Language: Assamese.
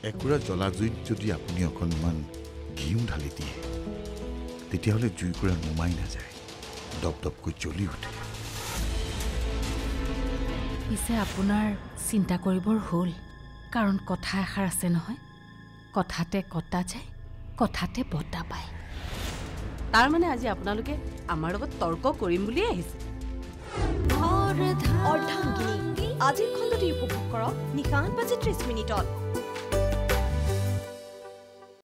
একুৰা জ্বলা জুইত যদি আপুনি অকণমান ঘিউ ঢালি দিয়ে তেতিয়াহ'লে জুইকুৰা নুমাই নাযায়, দপদপকৈ জ্বলি উঠে। পিছে আপোনাৰ চিন্তা কৰিবৰ হ'ল, কাৰণ কথা এষাৰ আছে নহয়, কথাতে কটা যায়, কথাতে বটা পায়। তাৰ মানে আজি আপোনালোকে আমাৰ লগত তৰ্ক কৰিম বুলিয়ে আহিছে। অৰ্ধাংগিনী আজিৰ খণ্ডটি উপভোগ কৰক নিশা 8:30 মিনিটত।